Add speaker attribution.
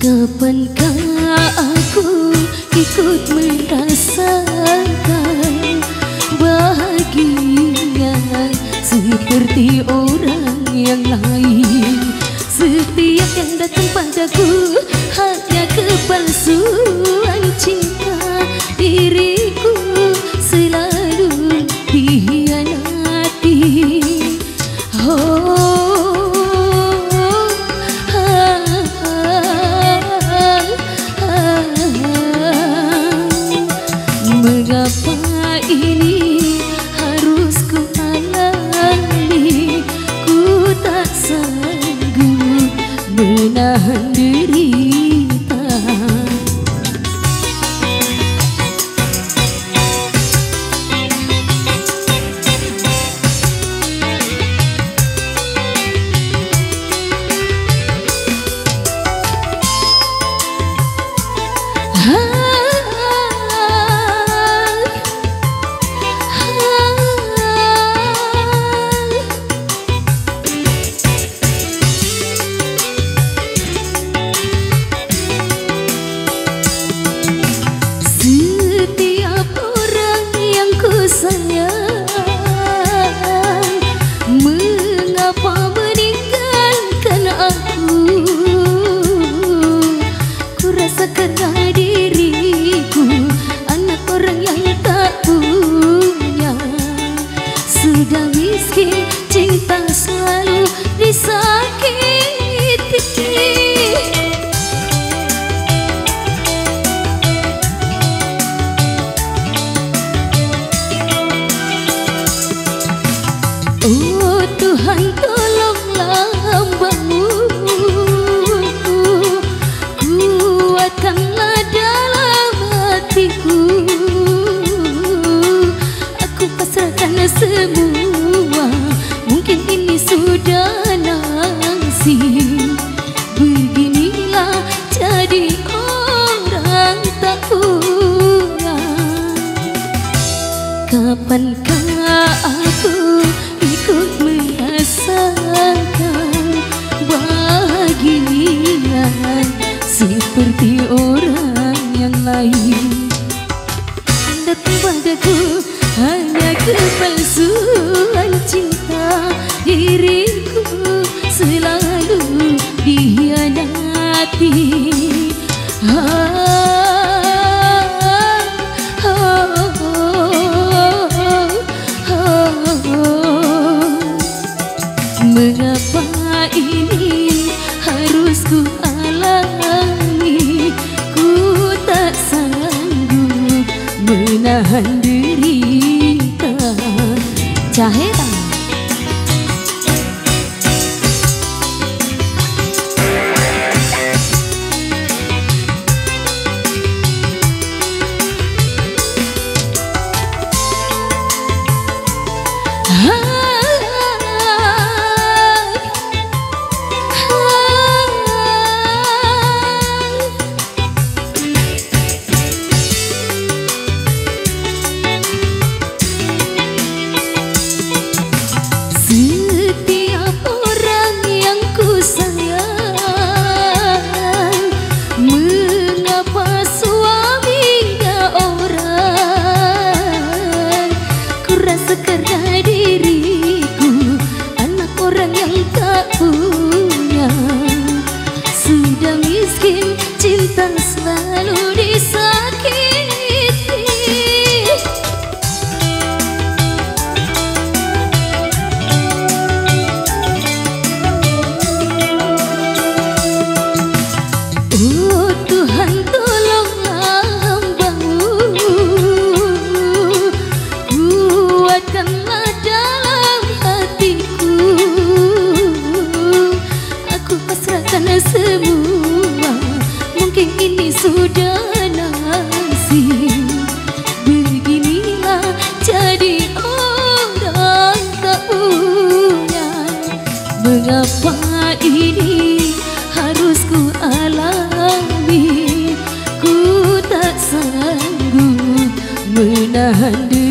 Speaker 1: Kapankah aku ikut merasakan bahagia seperti orang yang lain? Setiap yang datang padaku hanya kepalsuan cinta, diriku selalu dikhianati. Mengapa ini harus ku alami? Ku tak sanggup menahan derita. Setiap orang yang ku sayang, mengapa meninggalkan aku? Ku rasakan diriku anak orang yang tak punya. Sudah miskin, cinta selalu disakiti. Oh Tuhan, tolonglah hamba-Mu, kuatkanlah dalam hatiku. Aku pasrahkan semua, mungkin ini sudah nasib. Beginilah jadi orang tak punya. Kapankah aku ikut merasakan bahagia seperti orang yang lain? Datang padaku hanya kepalsuan cinta, diriku selalu dikhianati. Mengapa ini harus ku alami? Ku tak sanggup menahan derita. Cahaya setiap orang yang ku sayang, mengapa suaminya orang? Ku rasa karena diriku anak orang yang tak punya. Sudah miskin, cinta selalu disakiti. Oh Tuhan, tolonglah hamba-Mu, kuatkanlah dalam hatiku. Aku pasrahkan semua, mungkin ini sudah nasib. Beginilah jadi orang tak punya. Mengapa ini harus ku alami? Ku tak sanggup menahan diri.